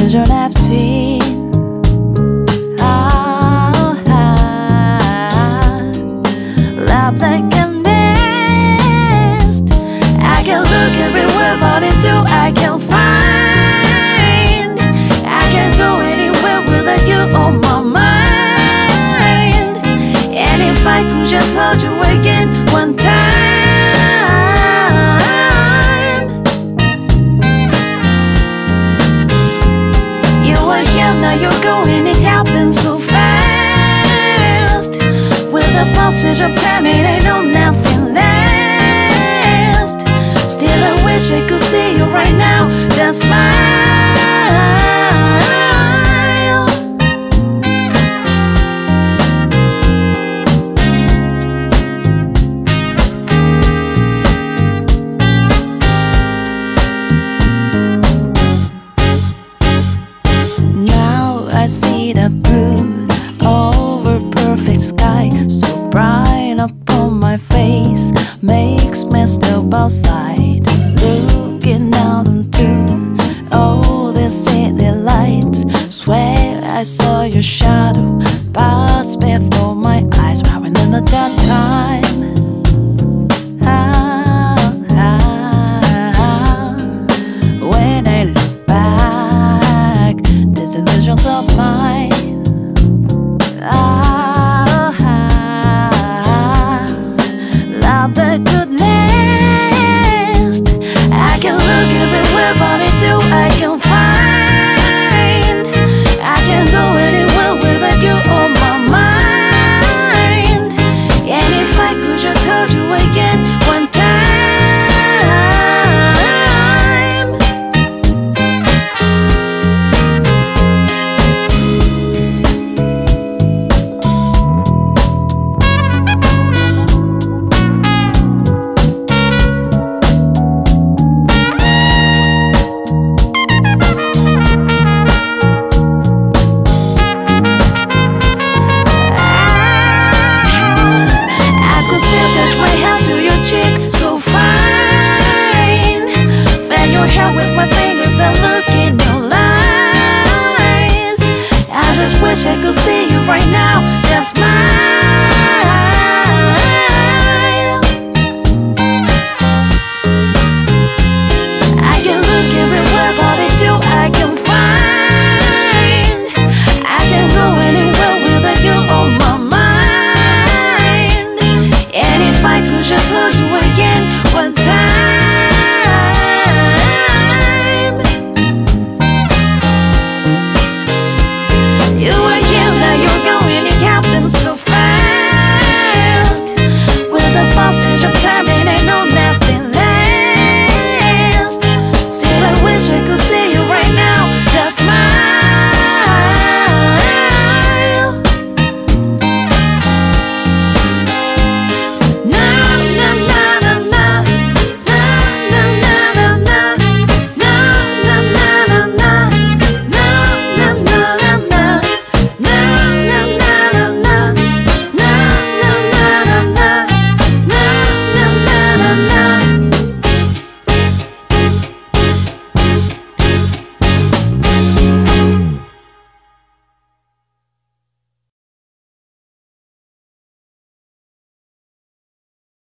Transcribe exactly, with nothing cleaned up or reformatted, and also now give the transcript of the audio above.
vision I've seen. Oh, love like a nest. I can look everywhere, but until I can find, I can't go anywhere without you on my mind. And if I could just hold you again one time. Now you're going, it happens so fast. With the passage of time, it ain't no nothing last. Still I wish I could see you right now, that I see the blue over perfect sky, so bright upon my face, makes me step outside, looking out onto oh